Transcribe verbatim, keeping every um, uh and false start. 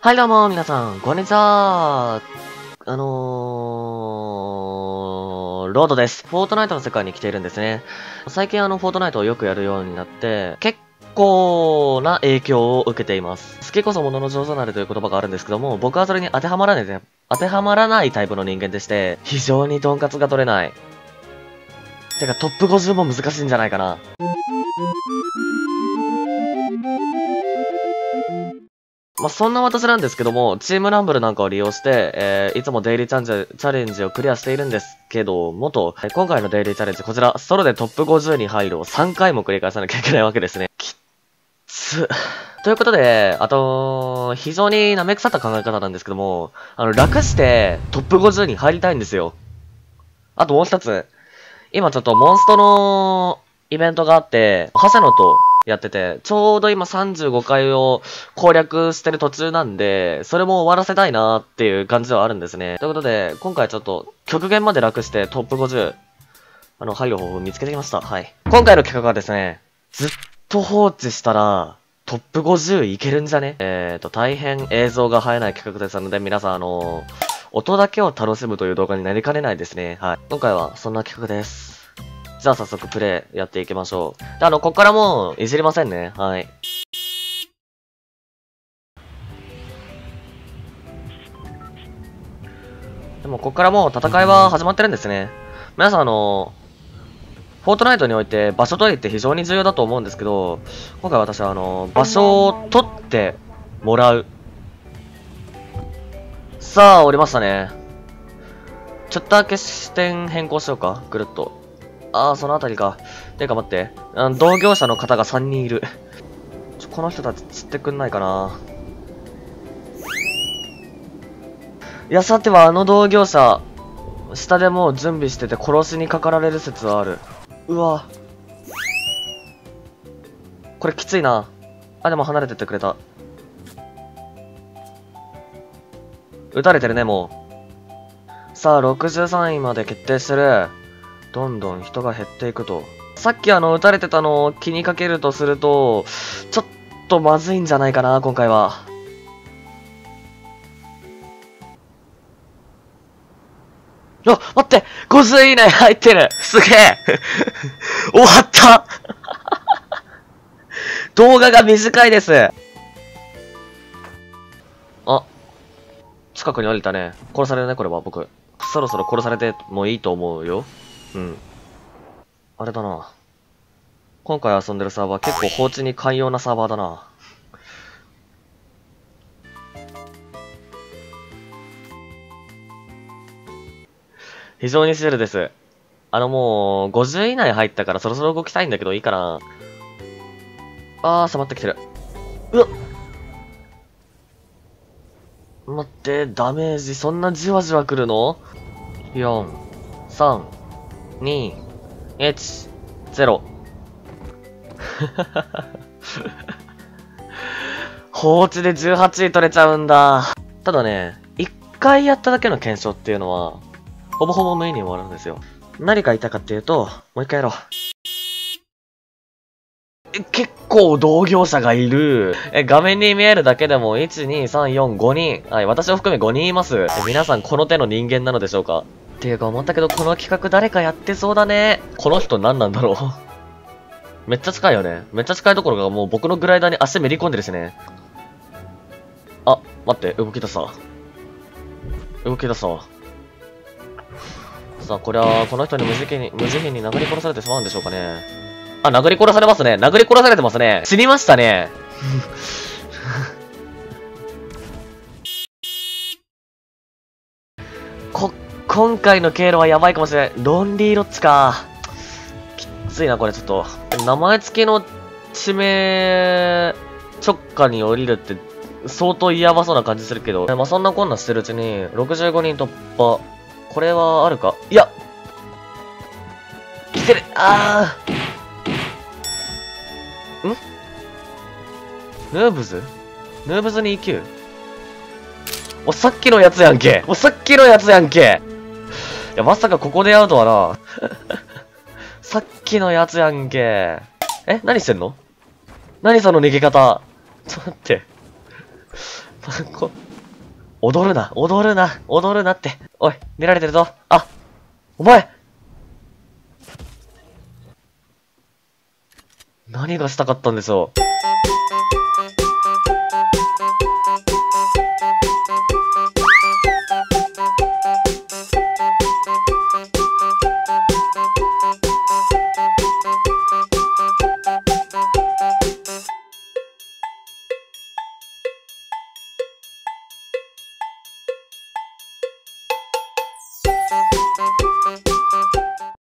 はいどうも、皆さん、こんにちは。あのー、ロードです。フォートナイトの世界に来ているんですね。最近あの、フォートナイトをよくやるようになって、結構な影響を受けています。好きこそものの上手なれという言葉があるんですけども、僕はそれに当てはまらない、当てはまらないタイプの人間でして、非常にトンカツが取れない。てか、トップごじゅうも難しいんじゃないかな。まあ、そんな私なんですけども、チームランブルなんかを利用して、えー、いつもデイリーチャンジチャレンジをクリアしているんですけどもと、今回のデイリーチャレンジ、こちら、ソロでトップごじゅうに入るをさんかいも繰り返さなきゃいけないわけですね。きっつ。ということで、あと、非常に舐め腐った考え方なんですけども、あの、楽してトップごじゅうに入りたいんですよ。あともう一つ、今ちょっとモンストのイベントがあって、ハセノと、やってて、ちょうど今さんじゅうごかいを攻略してる途中なんで、それも終わらせたいなーっていう感じではあるんですね。ということで、今回ちょっと極限まで楽してトップごじゅう、あの、入る方法を見つけてきました。はい。今回の企画はですね、ずっと放置したら、トップごじゅういけるんじゃねえーと、大変映像が映えない企画ですので、皆さんあのー、音だけを楽しむという動画になりかねないですね。はい。今回はそんな企画です。じゃあ早速プレイやっていきましょう。で、あの、こっからもういじりませんね。はい。でもこっからもう戦いは始まってるんですね。皆さんあの、フォートナイトにおいて場所取りって非常に重要だと思うんですけど、今回私はあの、場所を取ってもらう。さあ、降りましたね。ちょっとだけ視点変更しようか。ぐるっと。ああ、そのあたりか。てか待って。あの同業者の方がさんにんいる。ちょ、この人たち釣ってくんないかな。いや、さてはあの同業者、下でもう準備してて殺しにかかられる説はある。うわ。これきついな。あ、でも離れてってくれた。撃たれてるね、もう。さあ、ろくじゅうさんいまで決定してる。どんどん人が減っていくと。さっきあの、撃たれてたのを気にかけるとすると、ちょっとまずいんじゃないかな、今回は。あ、待って !ごじゅう 以内入ってるすげえ終わった動画が短いです。あ、近くに降りたね。殺されるね、これは僕。そろそろ殺されてもいいと思うよ。うん。あれだな。今回遊んでるサーバー結構放置に寛容なサーバーだな。非常にシェルです。あのもう、ごじゅう以内入ったからそろそろ動きたいんだけどいいかな。あー、迫ってきてる。うわっ待って、ダメージそんなじわじわ来るの ?よん、さん、に、いち、ゼロ。放置でじゅうはちい取れちゃうんだ。ただね、いっかいやっただけの検証っていうのは、ほぼほぼ無意に終わるんですよ。何が言いたかっていうと、もう一回やろう。え、結構同業者がいる。え、画面に見えるだけでも、いち、に、さん、よん、ごにん。はい、私を含めごにんいます。え、皆さんこの手の人間なのでしょうかっていうか思ったけど、この企画誰かやってそうだね。この人何なんだろうめっちゃ近いよね。めっちゃ近いところがもう僕のグライダーに足めり込んでるしね。あ、待って、動き出した。動き出したわ。さあ、これは、この人に無慈悲に、無慈悲に殴り殺されてしまうんでしょうかね。あ、殴り殺されますね。殴り殺されてますね。死にましたね。こ、今回の経路はやばいかもしれない。ロンリーロッチか。きついな、これちょっと。名前付きの地名直下に降りるって相当やばそうな感じするけど。まあ、そんなこんなしてるうちに、ろくじゅうごにん突破。これはあるかいや来てるあーんヌーブズヌーブズに イーキュー? お、さっきのやつやんけお、さっきのやつやんけいや、まさかここで会うとはな。さっきのやつやんけえ何してんの何その逃げ方ちょっと待って。 こ踊るな、踊るな、踊るなって。おい、見られてるぞ。あ、お前何がしたかったんでしょう。